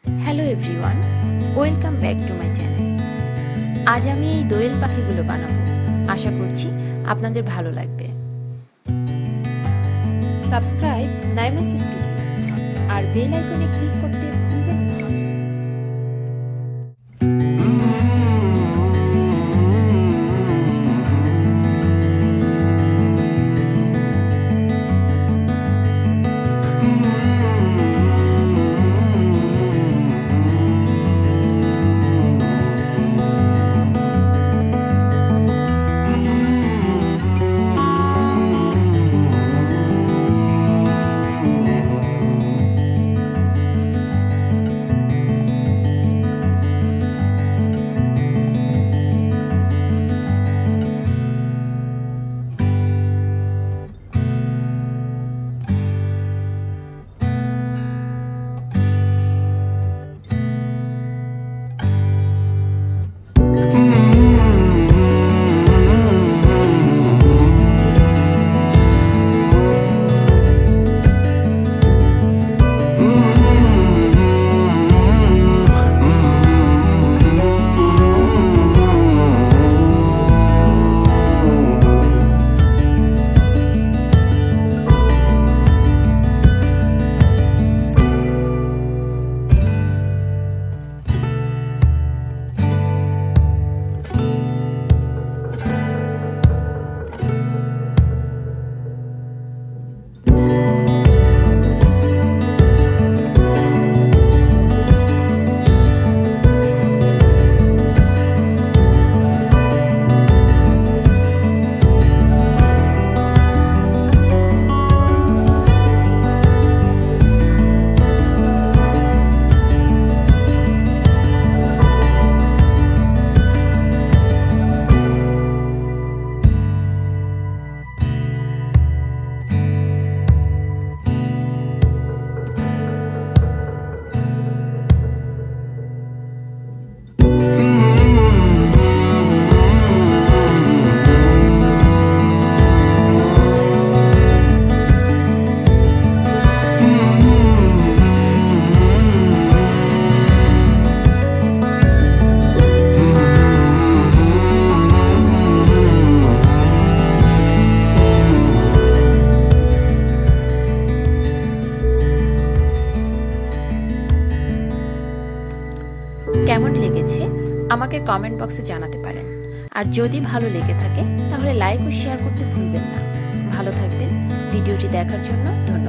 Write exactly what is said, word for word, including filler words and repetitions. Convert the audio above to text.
Hello everyone, welcome back to my channel. আজ আমি এই দোয়েল পাখিগুলো বানাবো। আশা করছি আপনাদের ভালো লাগবে। সাবস্ক্রাইব নাইমাস স্টুডিও আর বেল আইকনে ক্লিক করতে ভুলবেন না। কেমন লেগেছে আমাকে কমেন্ট বক্সে জানাতে পারেন। আর যদি ভালো লেগে থাকে তাহলে লাইক ও শেয়ার করতে ভুলবেন না। ভালো থাকবেন। ভিডিওটি দেখার জন্য ধন্যবাদ।